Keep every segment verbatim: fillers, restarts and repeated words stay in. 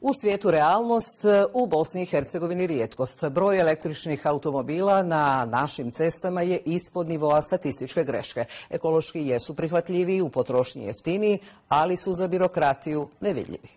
U svijetu realnost, u Bosni i Hercegovini rijetkost. Broj električnih automobila na našim cestama je ispod nivoa statističke greške. Ekološki jesu prihvatljiviji, u potrošnji jeftiniji, ali su za birokratiju nevidljivi.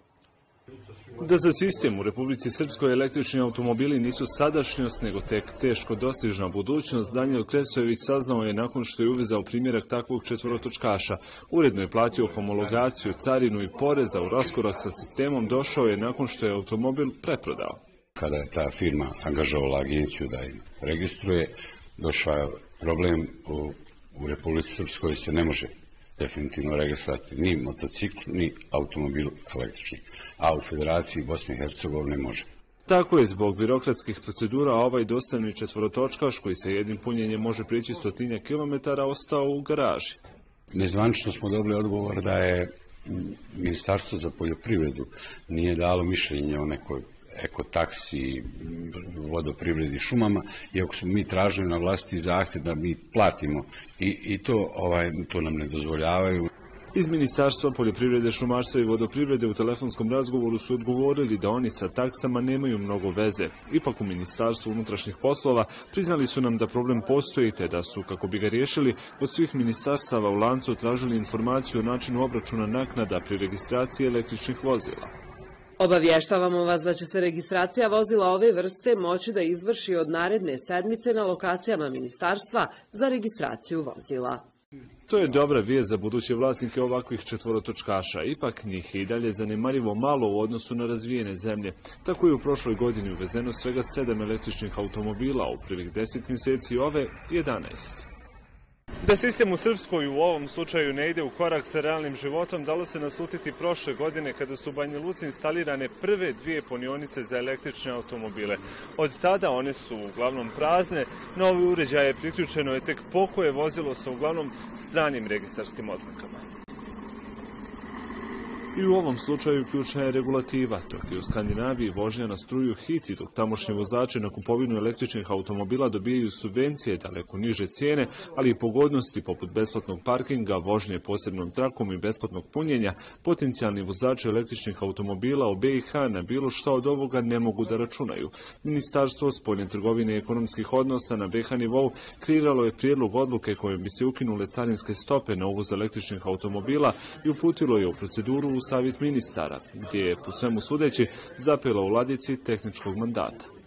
Da za sistem u Republici Srpskoj električni automobili nisu sadašnjost, nego tek teško dostižna budućnost, Danijel Kresojević saznao je nakon što je uvezao primjerak takvog četvorotočkaša. Uredno je platio homologaciju, carinu i poreza, u raskorak sa sistemom došao je nakon što je automobil preprodao. Kada je ta firma angažovala agenciju da im registruje, došao je problem u, u Republici Srpskoj se ne može definitivno registrovati ni motocikl, ni automobil električni, a u Federaciji Bosne i Hercegovine može. Tako je zbog birokratskih procedura ovaj dostavni četvorotočkaš koji se jednim punjenjem može prijeći stotinja kilometara ostao u garaži. Nezvanično smo dobili odgovor da je Ministarstvo za poljoprivredu nije dalo mišljenje o nekoj ekotaksi, vodoprivredi, šumama, iako smo mi tražili na vlasti zahtjev da mi platimo i, i to, ovaj, to nam ne dozvoljavaju. Iz Ministarstva poljoprivrede, šumarstva i vodoprivrede u telefonskom razgovoru su odgovorili da oni sa taksama nemaju mnogo veze. Ipak u Ministarstvu unutrašnjih poslova priznali su nam da problem postoji te da su, kako bi ga riješili, od svih ministarstava u lancu tražili informaciju o načinu obračuna naknada pri registraciji električnih vozila. Obavještavamo vas da će se registracija vozila ove vrste moći da izvrši od naredne sedmice na lokacijama ministarstva za registraciju vozila. To je dobra vijest za buduće vlasnike ovakvih četvorotočkaša, ipak njih je i dalje zanemarljivo malo u odnosu na razvijene zemlje. Tako je u prošloj godini uvezeno svega sedam električnih automobila, a u prvih deset mjeseci ove jedanaest. Da sistem u Srpskoj u ovom slučaju ne ide u korak sa realnim životom, dalo se naslutiti prošle godine kada su u Banja Luci instalirane prve dvije punionice za električne automobile. Od tada one su uglavnom prazne, na ove uređaje priključeno je tek pokoje vozilo sa uglavnom stranim registarskim oznakama. I u ovom slučaju ključna je regulativa, dok je u Skandinaviji vožnja na struju hiti, dok tamošnji vozači na kupovinu električnih automobila dobijaju subvencije, daleko niže cijene, ali i pogodnosti poput besplatnog parkinga, vožnje posebnom trakom i besplatnog punjenja, potencijalni vozači električnih automobila u B i H na bilo što od ovoga ne mogu da računaju. Ministarstvo spoljne trgovine i ekonomskih odnosa na B i H nivou kreiralo je prijedlog odluke kojom bi se ukinule carinske stope na uvoz električnih automobila i uputilo je u proceduru u savjet ministara, gdje je, po svemu sudeći, zapelo u ladici tehničkog mandata.